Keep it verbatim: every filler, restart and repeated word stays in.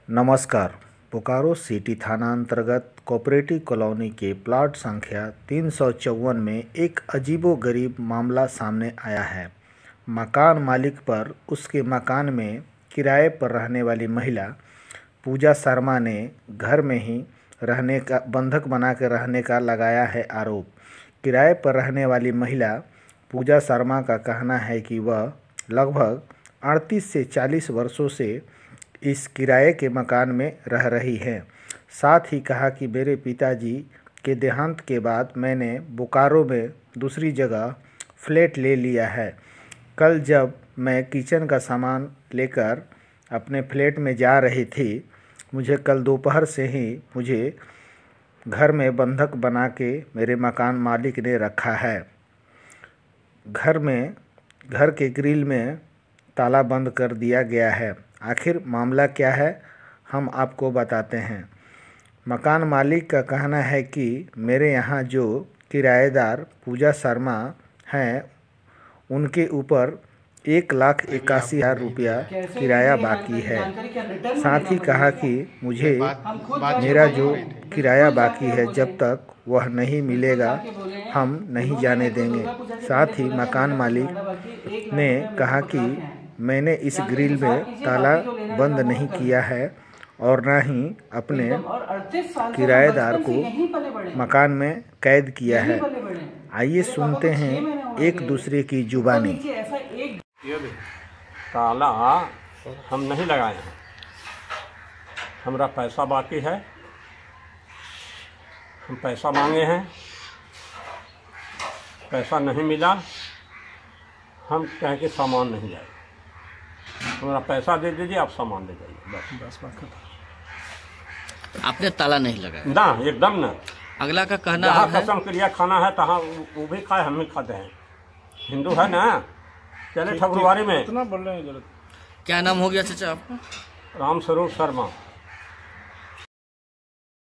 नमस्कार। बोकारो सिटी थाना अंतर्गत कोऑपरेटिव कॉलोनी के प्लाट संख्या तीन सौ चौवन में एक अजीबोगरीब मामला सामने आया है। मकान मालिक पर उसके मकान में किराए पर रहने वाली महिला पूजा शर्मा ने घर में ही रहने का बंधक बना कर रहने का लगाया है आरोप। किराए पर रहने वाली महिला पूजा शर्मा का कहना है कि वह लगभग अड़तीस से चालीस वर्षों से इस किराए के मकान में रह रही हैं। साथ ही कहा कि मेरे पिताजी के देहांत के बाद मैंने बोकारो में दूसरी जगह फ्लैट ले लिया है। कल जब मैं किचन का सामान लेकर अपने फ्लैट में जा रही थी, मुझे कल दोपहर से ही मुझे घर में बंधक बना के मेरे मकान मालिक ने रखा है। घर में घर के ग्रिल में ताला बंद कर दिया गया है। आखिर मामला क्या है, हम आपको बताते हैं। मकान मालिक का कहना है कि मेरे यहाँ जो किराएदार पूजा शर्मा हैं, उनके ऊपर एक लाख इक्यासी हज़ार रुपया किराया बाकी है। साथ ही कहा कि मुझे मेरा जो किराया बाकी है, जब तक वह नहीं मिलेगा हम नहीं जाने देंगे। साथ ही मकान मालिक ने कहा कि मैंने इस ग्रिल में ताला बंद नहीं किया है और न ही अपने किराएदार को मकान में कैद किया है। आइए सुनते हैं एक दूसरे की जुबानी। ताला हम नहीं लगाए हैं, हमारा पैसा बाकी है। हम पैसा मांगे हैं, पैसा नहीं मिला। हम कहें कि सामान नहीं जाए, हमारा पैसा दे दीजिए, आप सामान ले जाइए। बस बस बात खत्म। आपने ताला नहीं लगाया ना, एकदम ना। अगला का कहना जहाँ है कसम क्रिया खाना है तहाँ वो भी खाए, हम भी खाते हैं। हिंदू है ना। चले फरवरी में क्या नाम हो गया चाचा आपका? राम स्वरूप शर्मा।